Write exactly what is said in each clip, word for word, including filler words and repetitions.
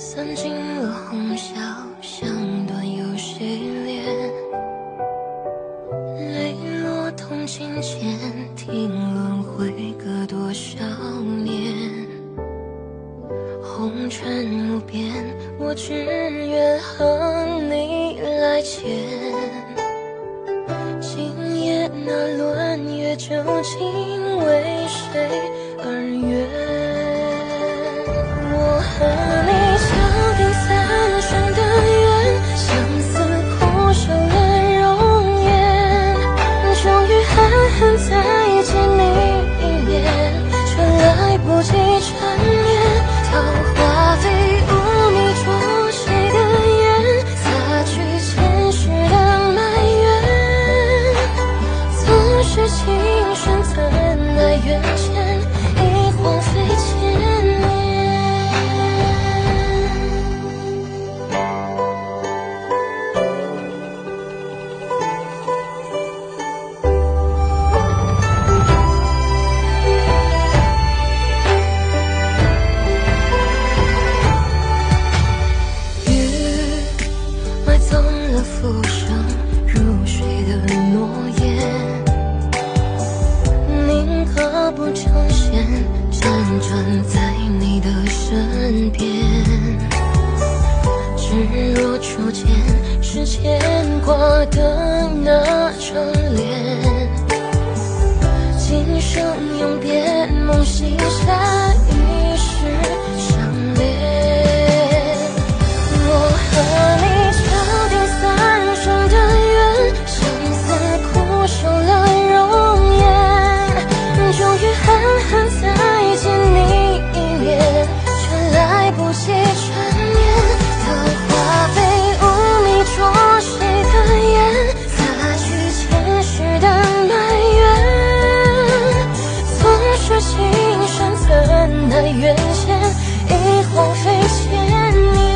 散尽了红消香断有谁怜？泪落铜镜前，听轮回隔多少年？红尘无边，我只愿和你来牵。今夜那轮月究竟为谁而圆？我和你敲定三生的缘，相思苦守了容颜，终于狠狠再见你一面，却来不及缠绵。桃花飞舞，你捉谁的眼，擦去前世的埋怨。总是情深怎奈缘浅，已荒废千年。浮生入水的诺言，宁可不成仙，辗转在你的身边。只若初见是牵挂的那张脸，今生永别梦醒下一世相恋。我和你三生的缘，相思苦守了容颜，终于狠狠再见你一面，却来不及缠绵。桃花飞舞，你捉谁的眼，擦去前世的埋怨。总是情深怎奈缘浅，已荒废千年。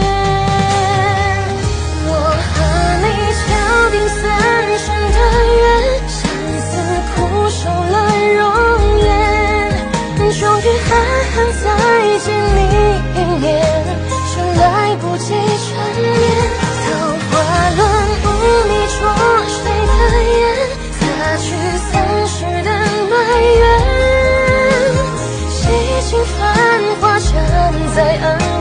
敲定三生的缘，相思苦守了容颜，终于狠狠再见你一面，却来不及缠绵。桃花轮舞，你捉谁的眼，擦去三世的埋怨。洗尽繁华，站在岸